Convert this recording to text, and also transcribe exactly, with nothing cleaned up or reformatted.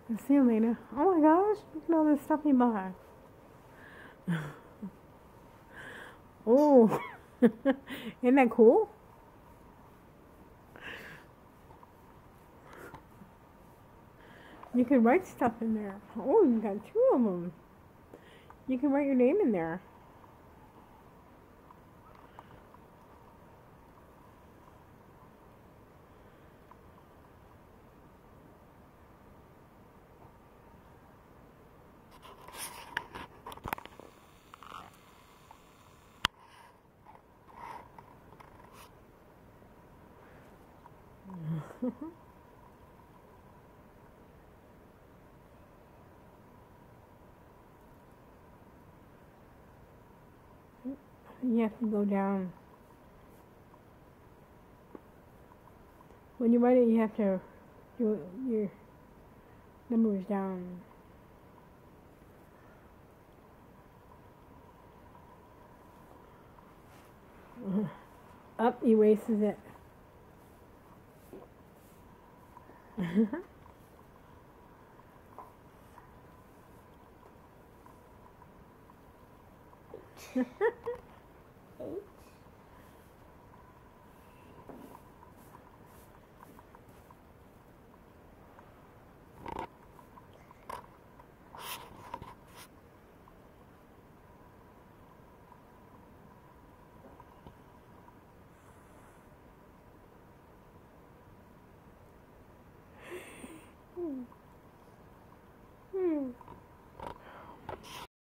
See you later. Oh my gosh, look at all this stuff you bought. Oh, isn't that cool? You can write stuff in there. Oh, you got two of them. You can write your name in there. You have to go down. When you write it, you have to do your numbers down. Up erases it.